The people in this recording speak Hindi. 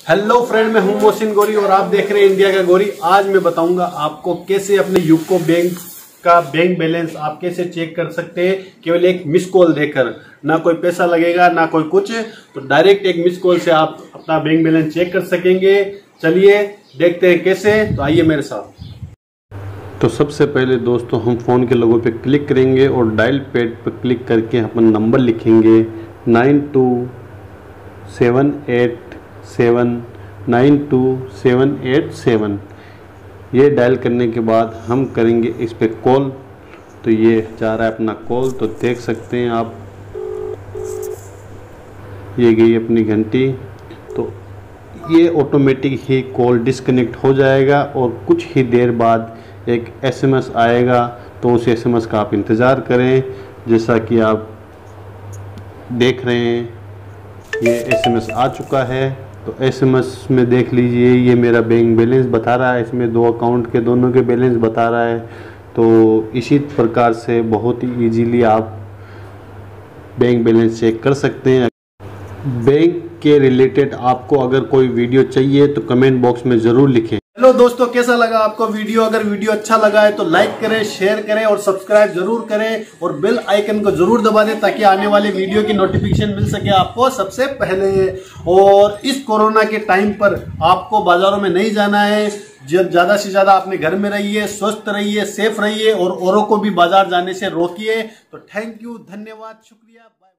हेलो फ्रेंड, मैं हूं मोहसिन गोरी और आप देख रहे हैं इंडिया का गोरी। आज मैं बताऊंगा आपको कैसे अपने यूको बैंक का बैंक बैलेंस आप कैसे चेक कर सकते हैं केवल एक मिस कॉल देकर। ना कोई पैसा लगेगा ना कोई कुछ, तो डायरेक्ट एक मिस कॉल से आप अपना बैंक बैलेंस चेक कर सकेंगे। चलिए देखते हैं कैसे, तो आइए मेरे साथ। तो सबसे पहले दोस्तों हम फ़ोन के लोगों पे क्लिक करेंगे और डायल पैड पर क्लिक करके अपन नंबर लिखेंगे 9278792787। ये डायल करने के बाद हम करेंगे इस पे कॉल। तो ये जा रहा है अपना कॉल, तो देख सकते हैं आप, ये गई अपनी घंटी। तो ये ऑटोमेटिक ही कॉल डिस्कनेक्ट हो जाएगा और कुछ ही देर बाद एक एसएमएस आएगा। तो उस एसएमएस का आप इंतज़ार करें। जैसा कि आप देख रहे हैं ये एसएमएस आ चुका है। तो एसएमएस में देख लीजिए, ये मेरा बैंक बैलेंस बता रहा है, इसमें दो अकाउंट के दोनों के बैलेंस बता रहा है। तो इसी प्रकार से बहुत ही इजीली आप बैंक बैलेंस चेक कर सकते हैं। बैंक के रिलेटेड आपको अगर कोई वीडियो चाहिए तो कमेंट बॉक्स में ज़रूर लिखें। हेलो दोस्तों, कैसा लगा आपको वीडियो? अगर वीडियो अच्छा लगा है तो लाइक करें, शेयर करें और सब्सक्राइब जरूर करें और बेल आइकन को जरूर दबा दें ताकि आने वाले वीडियो की नोटिफिकेशन मिल सके आपको सबसे पहले। और इस कोरोना के टाइम पर आपको बाजारों में नहीं जाना है। ज्यादा से ज्यादा अपने घर में रहिए, स्वस्थ रहिए, सेफ रहिए और औरों को भी बाजार जाने से रोकिए। तो थैंक यू, धन्यवाद, शुक्रिया, बाय।